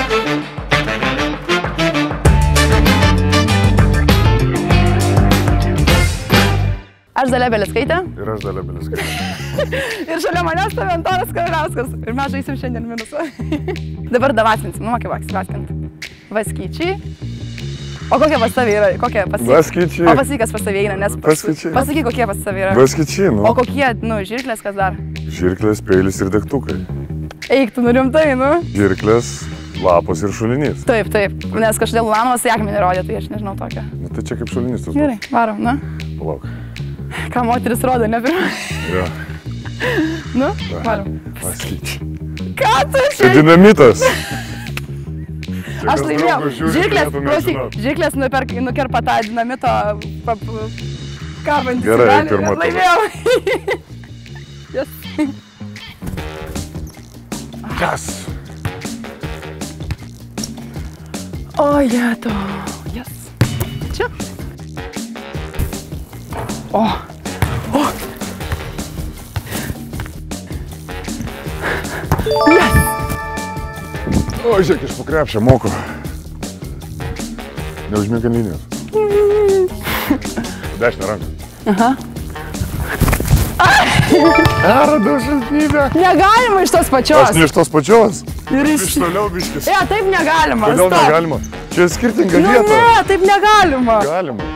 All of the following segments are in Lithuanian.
Aš Dalia Beliskaitė. Ir aš Dalia Beliskaitė. Ir šalia manęs tave Antonas Kavaliauskas. Ir mes žaisim šiandien minusą. Dabar davaskinsim, nu, kaip vaskint. Vaskyčiai. O kokie pas tavai yra? Kokie pasakyk? Vaskyčiai. O pasakyk, kas pas tavai eina, nes... Vaskyčiai. Pasakyk, kokie pas tavai yra. Vaskyčiai, nu. O kokie, nu, žirklės kas dar? Žirklės, peilis ir degtukai. Eik, tu nurimtai, nu. Žirklės, lapas ir šulinys. Taip, taip. Nes kažkodėl Ulanovas akmenį rodė, tai aš nežinau tokią. Nu, tai čia kaip šulinys tas. Gerai, varom, nu. Palauk. Ką moteris rodo, ne pirmą. Jo. Nu, varom. Vaskyčiai. Ką tu Tai šiai? dinamitas. Aš laimėjau. Žirklės, klausyk, žirklės nukerpa tą dinamito kabantį. Gerai, pirma tavo. Laimėjau. Yes. Kas? O, jeto. Yes. Čia. O. O. Yes. O, žiūrėk, iš pokrepšio moku. Neužmink ant linijos. Dešinę ranką. Aha. Radau šaltybę. Negalima iš tos pačios. Aš ne iš tos pačios. Ir Iš toliau biškis. Ja, taip negalima. Kodėl Stop. negalima? Čia skirtinga Nu, vieta. ne, taip negalima. Galima.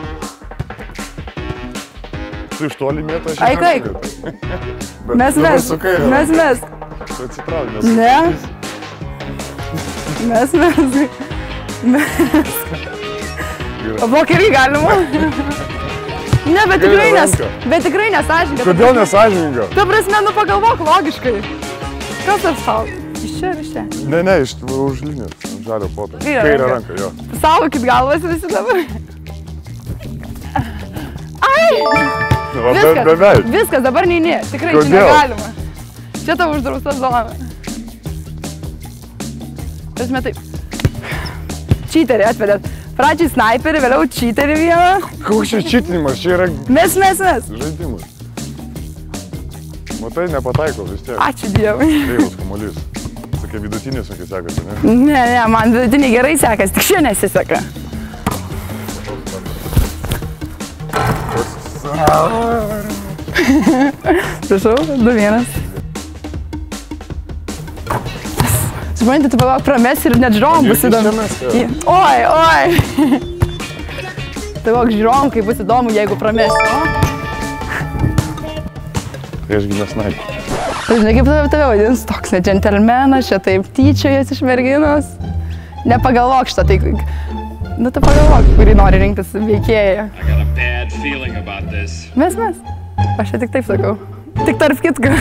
Tu iš toli mėta, aš Eik, eik. Mes. Tu atsitrauk, nes... Ne. Mes. O blokerį galima? Ne, bet tikrai nesąžininga. Kodėl nesąžininga? Ta prasme, nu pagalvok logiškai. Kas tas tau? Iš čia ir iš čia. Ne, iš už linijos, ant žalio poto. Kairę ranką, jo. Saugokit galvas visi dabar. Ai! Viskas, dabar neini. Tikrai čia negalima. Čia tavo uždrausta zona. Prasme taip. Čyterį atvedėt. Pradžiai sniperį, vėliau čyterį vieną. Koks čia čytinimas, čia yra... Mes. Žaidimas. Matai, nepataiko vis tiek. Ačiū Dievui. Kreivas kamuolys. Sakė, vidutinė sunkiai sekasi, ne? Ne, man vidutiniai gerai sekasi, tik šie nesiseka. Prašau, 2-1. Suprantate, tu pagalvok, pramesi ir net žiūrovom bus įdomu. Oi. Tai pagalvok, žiūrovom, kaip bus įdomu, jeigu pramesi, o? Tai aš gimęs snaipį. Žinai, kaip tave vadins, toks ne džentelmenas, čia taip tyčiojas iš merginos. Nepagalvok šitą, tai... Nu, tu pagalvok, kurį nori rinktis veikėją. Mes. Aš čia tik taip sakau. Tik tarp kitko.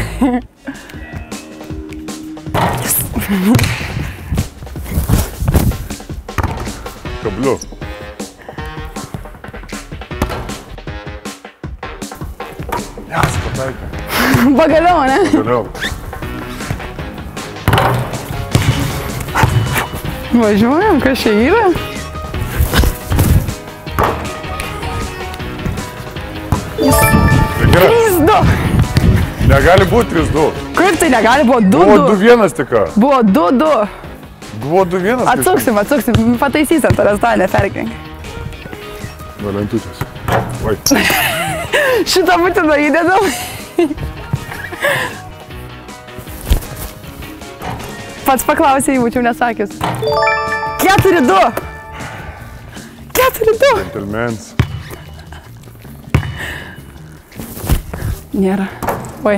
Kabliu. Jas, pataikė. Pagaliau, ne? Pagaliau. Važiuojam, kas čia yra? Tai gerai. 3-2. Negali būti 3-2. Kaip tai negali? Buvo 2-2. Buvo 2-1 tik. Buvo 2-2. Buvo 2-1. Atsuksim. Pataisysim tavęs tą, neperkrink. Nuo lentutės. Vai. Šitą būtiną įdedam. Pats paklausė, jį būčiau nesakius. 4-2. 4-2. Gentlemens. Nėra. Oi.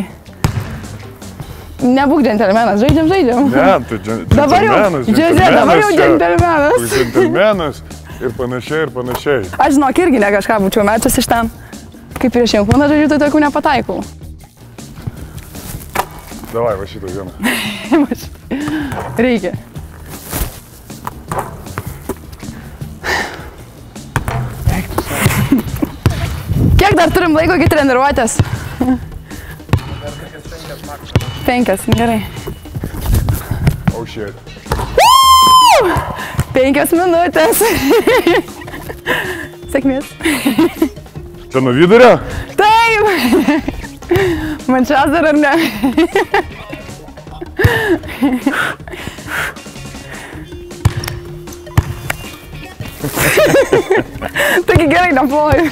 Nebūk džentelmenas, žaidžiam. Ne, tai džentelmenas. Dabar jau džentelmenas. Džentelmenas ir panašiai. Aš žinok, irgi ne kažką būčiau mečias iš ten. Kaip prieš Jankūną žaidžiu, tai tokių nepataikau. Davai, va šitą vieną. Reikia. Kiek dar turim laiko iki treniruotės? 5, gerai. Oh shit. 5 minutės. Sėkmės. Čia nuo vidurio? Taip. Manchester ar ne? Taigi gerai, neploju.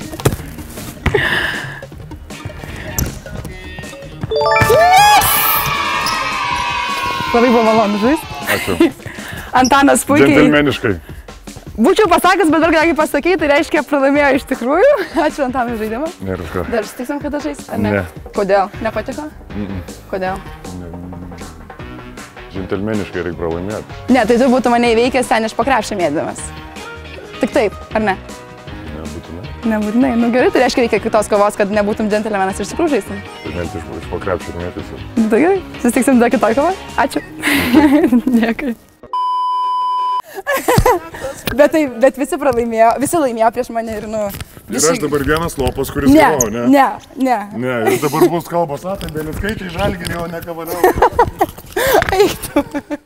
Labai buvo malonu žaisti. Ačiū. Antanas puikiai. Džentelmeniškai. Būčiau pasakęs, bet dar ką pasakyti, tai reiškia pralaimėjo iš tikrųjų. Ačiū Antanui žaidimą. Nėra už ką. Dar sutiksim, kada žais, ar ne? Ne. Kodėl? Nepatiko? Kodėl? Džentelmeniškai reikia pralaimėti. Ne, tai tu būtų mane įveikęs ten iš pakrepšio mėtydamas. Tik taip, ar ne? Nebūtinai. Nebūtinai. Nu gerai, tai reiškia reikia kitos kovos, kad nebūtum džentelmenas iš tikrųjų žaisim. Ir net iš pakrepšio mėtysi. Tai gerai, susitiksim dar kitoj kovą. Ačiū. Dėkui. Bet visi pralaimėjo, visi laimėjo prieš mane ir, nu... Ir aš dabar vienas lopas, kuris Ne, gavau, ne? ne, ne. Ne, ir dabar bus kalbos, tai Belickaitė Žalgirį, o ne Kavaliauskas. Eik tu.